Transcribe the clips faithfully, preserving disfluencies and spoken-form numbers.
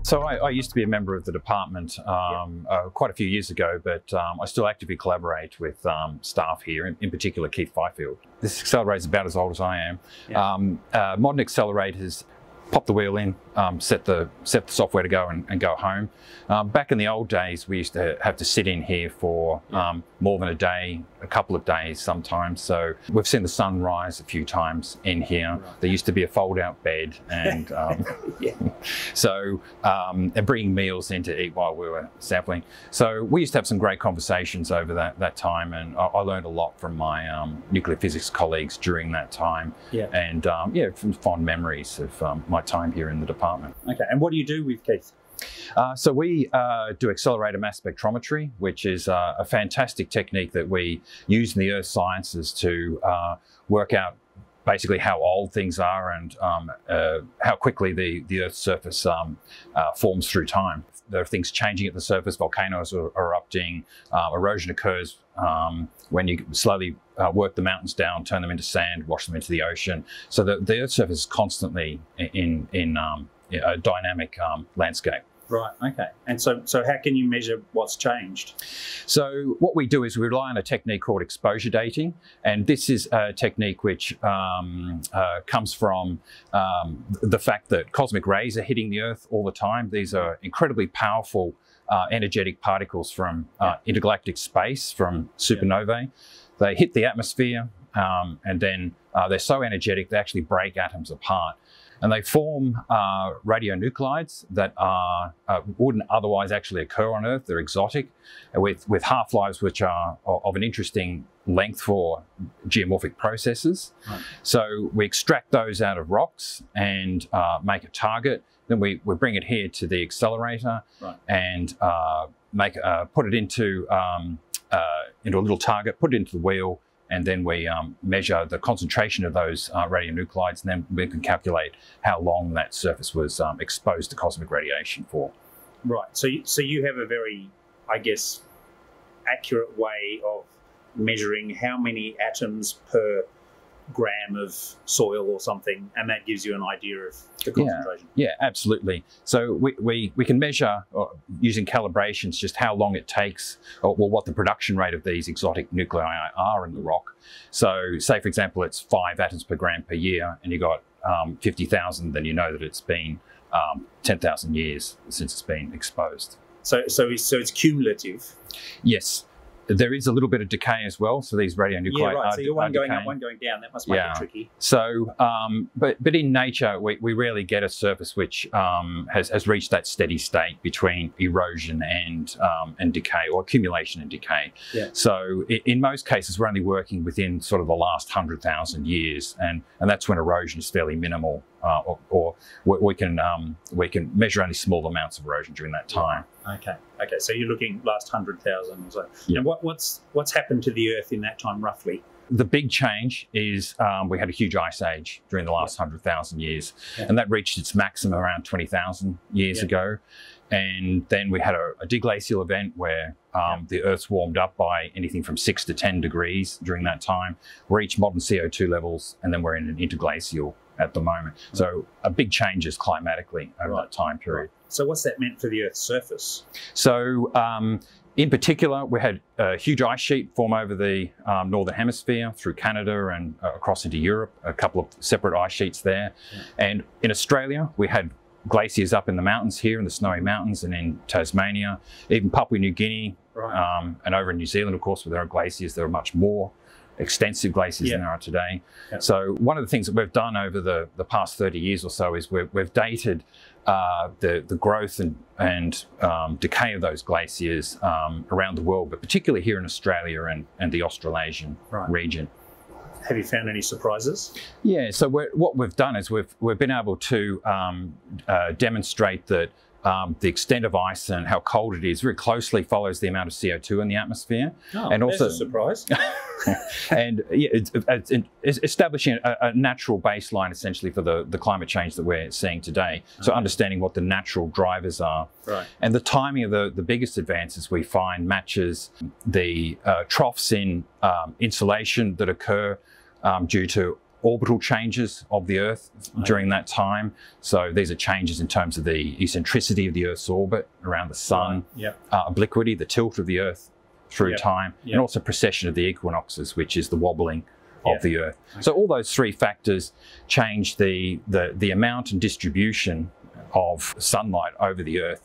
So I, I used to be a member of the department um, yeah. uh, quite a few years ago, but um, I still actively collaborate with um, staff here, in, in particular Keith Fifield. This accelerator is about as old as I am. Yeah. Um, uh, modern accelerators pop the wheel in, um, set the set the software to go and, and go home. Um, back in the old days, we used to have to sit in here for um, more than a day, a couple of days sometimes. So we've seen the sun rise a few times in here. Right. There used to be a fold-out bed, and um, yeah. so um, and bringing meals in to eat while we were sampling. So we used to have some great conversations over that that time, and I, I learned a lot from my um, nuclear physics colleagues during that time. Yeah, and um, yeah, from fond memories of um, my time here in the department. Okay, and what do you do with Keith? Uh, so we uh, do Accelerator Mass Spectrometry, which is uh, a fantastic technique that we use in the earth sciences to uh, work out basically how old things are and um, uh, how quickly the, the Earth's surface um, uh, forms through time. There are things changing at the surface, volcanoes are, are erupting, uh, erosion occurs um, when you slowly uh, work the mountains down, turn them into sand, wash them into the ocean. So the, the Earth's surface is constantly in, in um, a dynamic um, landscape. Right, okay. And so, so how can you measure what's changed? So what we do is we rely on a technique called exposure dating, and this is a technique which um, uh, comes from um, the fact that cosmic rays are hitting the Earth all the time. These are incredibly powerful uh, energetic particles from uh, intergalactic space, from supernovae. Yeah. They hit the atmosphere, um, and then uh, they're so energetic they actually break atoms apart. And they form uh, radionuclides that are, uh, wouldn't otherwise actually occur on Earth. They're exotic, with, with half-lives which are of an interesting length for geomorphic processes. Right. So we extract those out of rocks and uh, make a target. Then we, we bring it here to the accelerator. Right. and uh, make uh, put it into, um, uh, into a little target, put it into the wheel, and then we um, measure the concentration of those uh, radionuclides, and then we can calculate how long that surface was um, exposed to cosmic radiation for. Right, so you, so you have a very, I guess, accurate way of measuring how many atoms per gram of soil or something, and that gives you an idea of the concentration. Yeah, yeah, absolutely. So we, we, we can measure uh, using calibrations just how long it takes, or well, what the production rate of these exotic nuclei are in the rock. So say, for example, it's five atoms per gram per year, and you got um, fifty thousand, then you know that it's been um, ten thousand years since it's been exposed. So, so, it's, so it's cumulative? Yes. There is a little bit of decay as well, so these radionuclides yeah, right. are, so you're one going decaying. up, one going down. That must make yeah. it tricky. So, um, but but in nature, we, we rarely get a surface which um, has has reached that steady state between erosion and um, and decay, or accumulation and decay. Yeah. So, in, in most cases, we're only working within sort of the last hundred thousand years, and and that's when erosion is fairly minimal, uh, or, or we, we can um, we can measure only small amounts of erosion during that time. Okay. Okay. So you're looking last hundred thousand or so. Yeah. And what, what's what's happened to the Earth in that time, roughly? The big change is um, we had a huge ice age during the last yeah. hundred thousand years, yeah. and that reached its maximum around twenty thousand years yeah. ago. And then we had a, a deglacial event where um, yeah. the Earth's warmed up by anything from six to ten degrees during that time. We reached modern C O two levels, and then we're in an interglacial at the moment. Right. So a big changes climatically over right. that time period. Right. So what's that meant for the Earth's surface? So um, in particular, we had a huge ice sheet form over the um, northern hemisphere through Canada and uh, across into Europe, a couple of separate ice sheets there. Yeah. And in Australia, we had glaciers up in the mountains here, in the Snowy Mountains, and in Tasmania, even Papua New Guinea, right. um, and over in New Zealand, of course, where there are glaciers, there are much more extensive glaciers yeah. than there are today. Yeah. So one of the things that we've done over the, the past thirty years or so is we've, we've dated uh, the, the growth and, and um, decay of those glaciers um, around the world, but particularly here in Australia and, and the Australasian right. region. Have you found any surprises? Yeah, so we're, what we've done is we've, we've been able to um, uh, demonstrate that Um, the extent of ice and how cold it is very closely follows the amount of C O two in the atmosphere. Oh, and also, that's a surprise. and yeah, it's, it's, it's establishing a, a natural baseline essentially for the, the climate change that we're seeing today. So okay. understanding what the natural drivers are. Right. And the timing of the, the biggest advances we find matches the uh, troughs in um, insulation that occur um, due to orbital changes of the Earth Okay. during that time. So these are changes in terms of the eccentricity of the Earth's orbit around the sun, Right. Yeah. uh, obliquity, the tilt of the Earth through Yep. time, Yep. and also precession of the equinoxes, which is the wobbling Yeah. of the Earth. So all those three factors change the, the, the amount and distribution of sunlight over the Earth.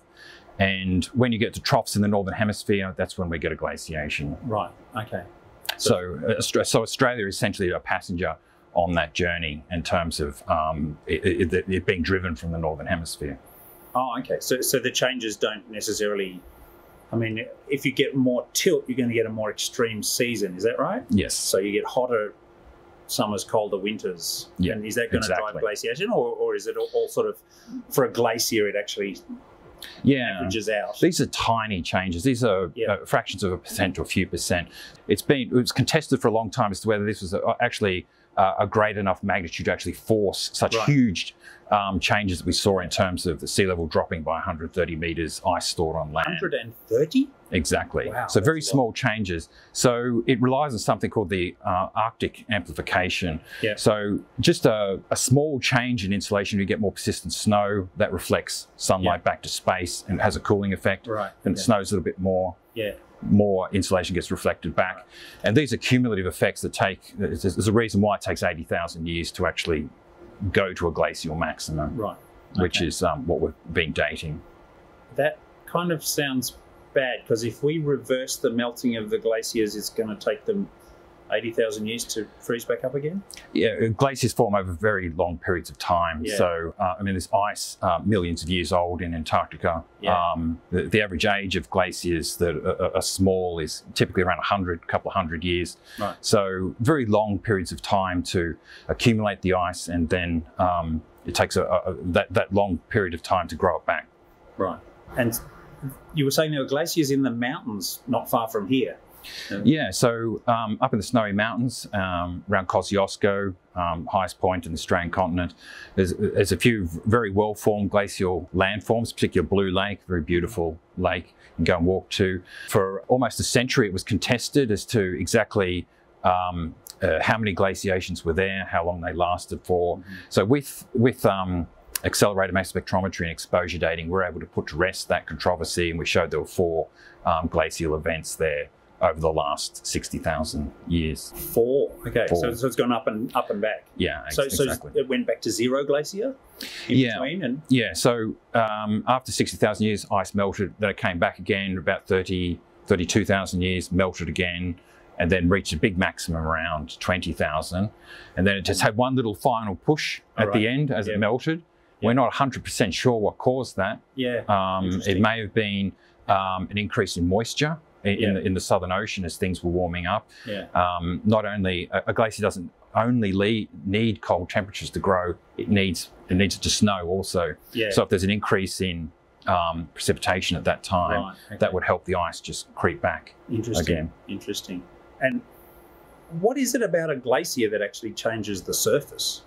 And when you get to troughs in the Northern Hemisphere, that's when we get a glaciation. Right. Okay. So, uh, Austra- so Australia is essentially a passenger on that journey in terms of um, it, it, it being driven from the Northern Hemisphere. Oh, okay. So, so the changes don't necessarily. I mean, if you get more tilt, you're going to get a more extreme season. Is that right? Yes. So you get hotter summers, colder winters. Yeah, And is that going exactly. to drive glaciation, or, or is it all, all sort of for a glacier? It actually Yeah. averages out. These are tiny changes. These are Yeah. uh, fractions of a percent to a few percent. It's been it was contested for a long time as to whether this was a, actually uh, a great enough magnitude to actually force such Right. huge um, changes that we saw in terms of the sea level dropping by one hundred thirty metres, ice stored on land. one hundred thirty? Exactly. Wow, so very that's a small changes. So it relies on something called the uh, Arctic amplification. Yeah. So just a, a small change in insulation, you get more persistent snow that reflects sunlight Yeah. back to space and has a cooling effect. Right. And it Yeah. snows a little bit more, Yeah. more insulation gets reflected back. Right. And these are cumulative effects that take, there's, there's a reason why it takes eighty thousand years to actually go to a glacial maximum, Right. which Okay. is um, what we've been dating. That kind of sounds bad, because if we reverse the melting of the glaciers, it's going to take them eighty thousand years to freeze back up again? Yeah, glaciers form over very long periods of time. Yeah. So, uh, I mean, there's ice uh, millions of years old in Antarctica. Yeah. Um, the, the average age of glaciers that are, are small is typically around a hundred, couple of hundred years. Right. So, very long periods of time to accumulate the ice, and then um, it takes a, a, that, that long period of time to grow it back. Right. And you were saying there were glaciers in the mountains not far from here. Yeah, so um, up in the snowy mountains um, around Kosciuszko, um, highest point in the Australian continent, there's, there's a few very well-formed glacial landforms, particularly Blue Lake, very beautiful lake you can go and walk to. For almost a century, it was contested as to exactly um, uh, how many glaciations were there, how long they lasted for. Mm-hmm. So with, with um, Accelerator Mass Spectrometry and exposure dating, we're able to put to rest that controversy, and we showed there were four um, glacial events there over the last sixty thousand years. Four. Okay. Four. So, so it's gone up and up and back. Yeah, So, ex- so exactly. it went back to zero glacier in Yeah. between, and Yeah, so um, after sixty thousand years, ice melted, then it came back again, about thirty, thirty-two thousand years, melted again, and then reached a big maximum around twenty thousand. And then it just had one little final push at All the right. end as Yeah. it melted. Yeah. We're not one hundred percent sure what caused that. yeah. Um, it Interesting. may have been um, an increase in moisture in, Yeah. in, the, in the Southern Ocean as things were warming up. Yeah. Um, not only, a, a glacier doesn't only le- need cold temperatures to grow, it needs it needs it to snow also. Yeah. So if there's an increase in um, precipitation at that time, Right, okay. that would help the ice just creep back Interesting. again. Interesting. And what is it about a glacier that actually changes the surface?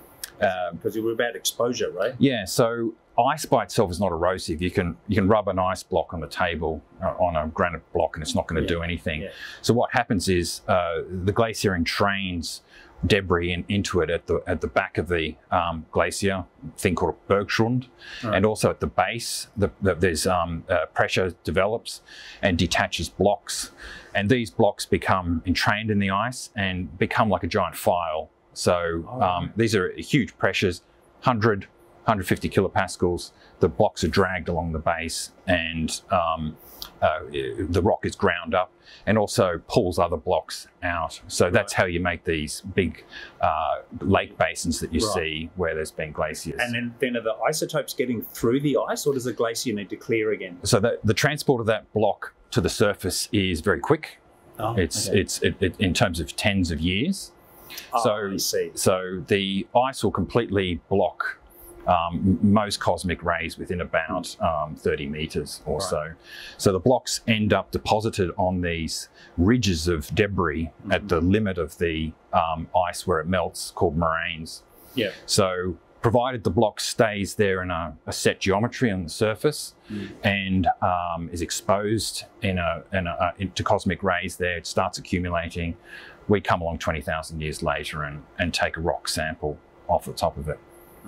Um, Because you were about exposure, right? Yeah, so ice by itself is not erosive. You can you can rub an ice block on the table, uh, on a granite block, and it's not going to Yeah. do anything. Yeah. So what happens is uh, the glacier entrains debris in, into it at the at the back of the um, glacier, a thing called a berggrund, Right. and also at the base, the, the, there's um, uh, pressure develops and detaches blocks, and these blocks become entrained in the ice and become like a giant file. So Oh, um, these are huge pressures, one hundred, one hundred fifty kilopascals. The blocks are dragged along the base, and um, uh, the rock is ground up and also pulls other blocks out. So that's Right. how you make these big uh, lake basins that you Right. see where there's been glaciers. And then, then are the isotopes getting through the ice, or does the glacier need to clear again? so the, the transport of that block to the surface is very quick. Oh, It's okay. it's it, it, in terms of tens of years. Oh, so I see. So the ice will completely block um, most cosmic rays within about um, thirty meters or Right. so. So the blocks end up deposited on these ridges of debris Mm-hmm. at the limit of the um, ice where it melts, called moraines. Yeah. So provided the block stays there in a, a set geometry on the surface Mm. and um, is exposed in a, in a, uh, to cosmic rays there, it starts accumulating. we come along twenty thousand years later and, and take a rock sample off the top of it.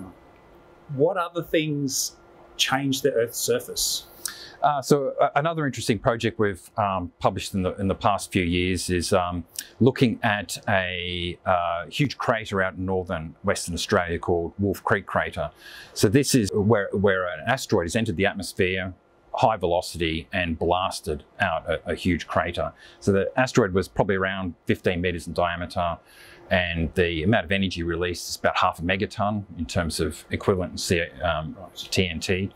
What other things change the Earth's surface? Uh, so uh, another interesting project we've um, published in the in the past few years is um, looking at a uh, huge crater out in northern Western Australia called Wolf Creek Crater. So this is where, where an asteroid has entered the atmosphere, high velocity, and blasted out a, a huge crater. So the asteroid was probably around fifteen meters in diameter, and the amount of energy released is about half a megaton in terms of equivalent C um, T N T.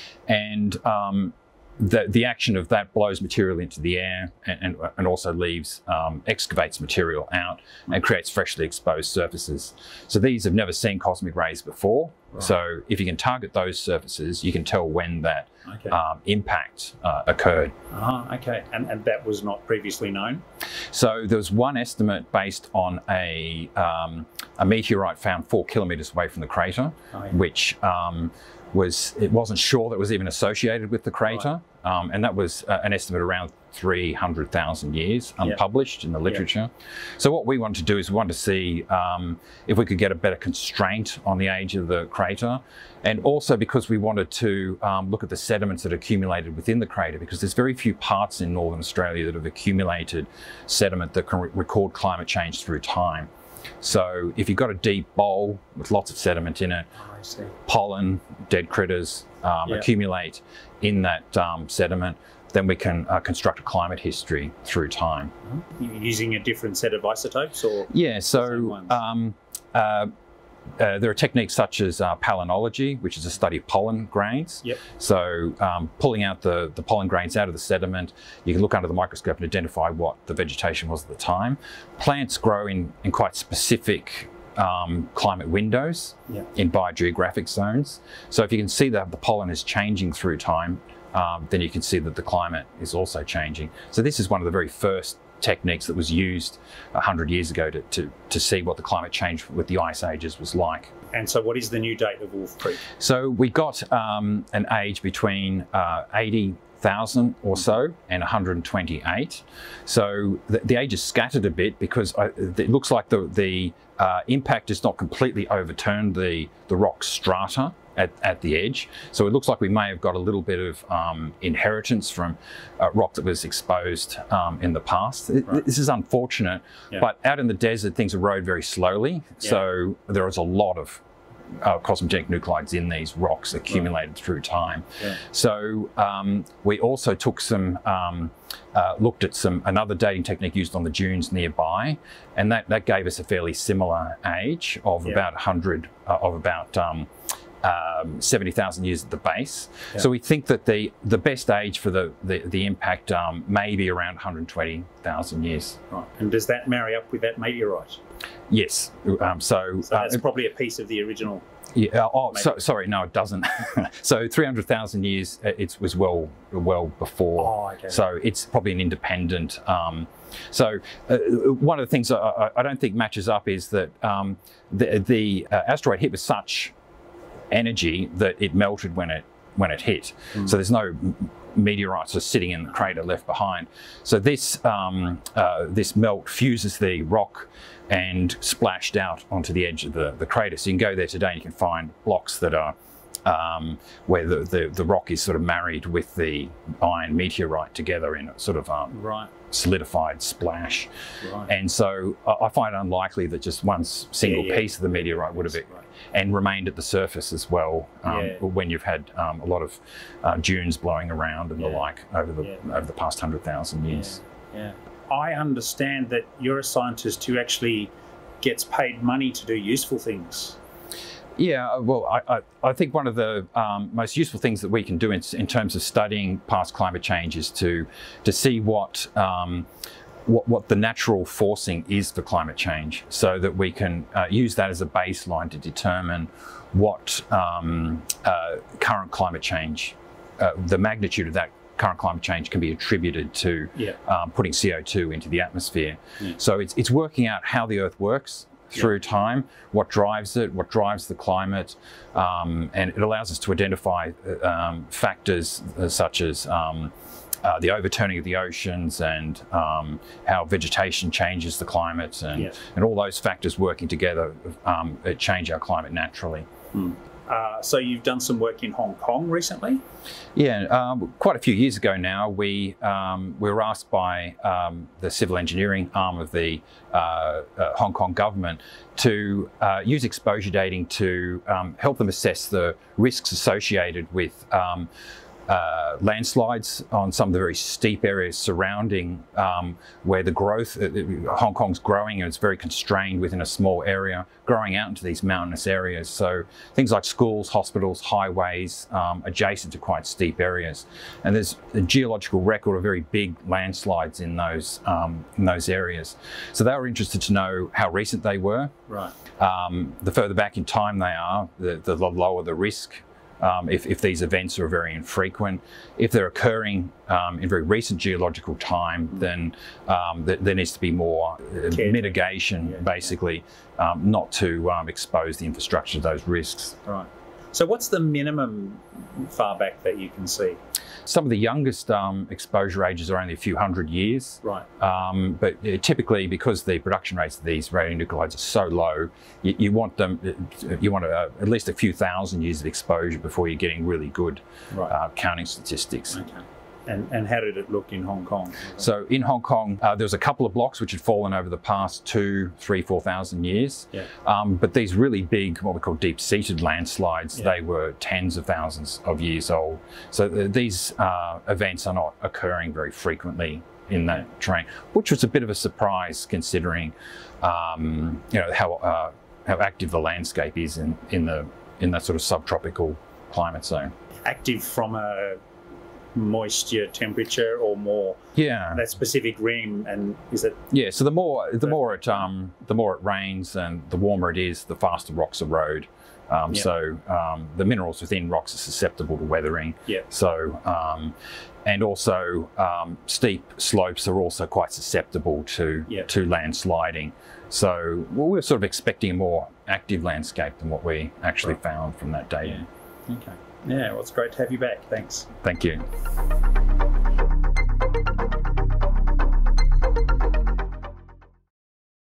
And um, the, the action of that blows material into the air and, and, and also leaves, um, excavates material out and creates freshly exposed surfaces. So these have never seen cosmic rays before. Right. So if you can target those surfaces, you can tell when that okay. um, impact uh, occurred. Ah, okay. And, and that was not previously known? So there was one estimate based on a, um, a meteorite found four kilometres away from the crater, oh, yeah. which um, was, it wasn't sure that it was even associated with the crater. Right. Um, and that was uh, an estimate around three hundred thousand years, unpublished yep. in the literature. Yep. So what we wanted to do is we wanted to see um, if we could get a better constraint on the age of the crater. And also because we wanted to um, look at the sediments that accumulated within the crater, because there's very few parts in Northern Australia that have accumulated sediment that can re record climate change through time. So if you've got a deep bowl with lots of sediment in it, oh, I see. pollen, dead critters um, yep. accumulate in that um, sediment, then we can uh, construct a climate history through time. You're using a different set of isotopes, or? Yeah, so um, uh, uh, there are techniques such as uh, palynology, which is a study of pollen grains. Yep. So um, pulling out the, the pollen grains out of the sediment, you can look under the microscope and identify what the vegetation was at the time. Plants grow in, in quite specific Um, climate windows yeah. in biogeographic zones. So if you can see that the pollen is changing through time, um, then you can see that the climate is also changing. So this is one of the very first techniques that was used one hundred years ago to, to, to see what the climate change with the ice ages was like. And so what is the new date of Wolf Creek? So we got um, an age between uh, eighty thousand or so and one hundred twenty-eight. So the, the age is scattered a bit because I, it looks like the, the uh, impact has not completely overturned the, the rock strata at, at the edge. So it looks like we may have got a little bit of um, inheritance from uh, rock that was exposed um, in the past. It, right. This is unfortunate, yeah. but out in the desert things erode very slowly. Yeah. So there is a lot of Uh, cosmogenic nuclides in these rocks accumulated right. through time. Yeah. So um, we also took some, um, uh, looked at some another dating technique used on the dunes nearby, and that, that gave us a fairly similar age of yeah. about one hundred, uh, of about um, um, seventy thousand years at the base. Yeah. So we think that the, the best age for the, the, the impact um, may be around one hundred twenty thousand years. Right. And does that marry up with that meteorite? Yes. Um, so, so that's uh, probably a piece of the original. Yeah. Oh, so, sorry. No, it doesn't. So three hundred thousand years. It was well, well before. Oh, okay. So it's probably an independent. Um, so uh, one of the things I, I don't think matches up is that um, the, the uh, asteroid hit with such energy that it melted when it when it hit. Mm. So there's no meteorites are sitting in the crater left behind. So this um, uh, this melt fuses the rock and splashed out onto the edge of the, the crater. So you can go there today and you can find blocks that are um, where the, the, the rock is sort of married with the iron meteorite together in a sort of um, right. solidified splash. Right. And so I find it unlikely that just one single yeah, yeah. piece of the meteorite would have it, right. and remained at the surface as well um, yeah. when you've had um, a lot of uh, dunes blowing around and yeah. the like over the yeah. over the past hundred thousand years. Yeah. yeah. I understand that you're a scientist who actually gets paid money to do useful things. Yeah, well, I, I, I think one of the um, most useful things that we can do in, in terms of studying past climate change is to to see what, um, what what the natural forcing is for climate change, so that we can uh, use that as a baseline to determine what um, uh, current climate change, uh, the magnitude of that current climate change can be attributed to yeah. um, putting C O two into the atmosphere. Yeah. So it's, it's working out how the Earth works through yeah. time, what drives it, what drives the climate, um, and it allows us to identify um, factors uh, such as um, uh, the overturning of the oceans and um, how vegetation changes the climate and, yeah. and all those factors working together um, change our climate naturally. Hmm. Uh, so you've done some work in Hong Kong recently? Yeah, um, quite a few years ago now, we, um, we were asked by um, the civil engineering arm of the uh, uh, Hong Kong government to uh, use exposure dating to um, help them assess the risks associated with um, Uh, landslides on some of the very steep areas surrounding um, where the growth, uh, Hong Kong's growing and it's very constrained within a small area, growing out into these mountainous areas. So things like schools, hospitals, highways, um, adjacent to quite steep areas. And there's a geological record of very big landslides in those, um, in those areas. So they were interested to know how recent they were. Right. Um, the further back in time they are, the, the lower the risk. Um, if, if these events are very infrequent. If they're occurring um, in very recent geological time, mm. then um, th there needs to be more uh, mitigation, yeah, basically, yeah. Um, not to um, expose the infrastructure to those risks. Right. So what's the minimum far back that you can see? Some of the youngest um, exposure ages are only a few hundred years. Right. Um, but uh, typically, because the production rates of these radionuclides are so low, you, you want them, you want uh, at least a few thousand years of exposure before you're getting really good right. uh, counting statistics. Okay. And, and how did it look in Hong Kong? So in Hong Kong, uh, there was a couple of blocks which had fallen over the past two, three, four thousand years. Yeah. Um, but these really big, what we call deep-seated landslides, yeah. they were tens of thousands of years old. So th these uh, events are not occurring very frequently in that yeah. terrain, which was a bit of a surprise considering, um, you know, how uh, how active the landscape is in in the in that sort of subtropical climate zone. Active from a moisture, temperature, or more? Yeah, that specific rim, and is it? Yeah, so the more the more it um the more it rains and the warmer it is, the faster rocks erode. Um, yeah. So um, the minerals within rocks are susceptible to weathering. Yeah. So um, and also um, steep slopes are also quite susceptible to yeah. to landsliding. So well, we were sort of expecting a more active landscape than what we actually right. found from that data. Yeah. Okay. Yeah, well, it's great to have you back. Thanks. Thank you.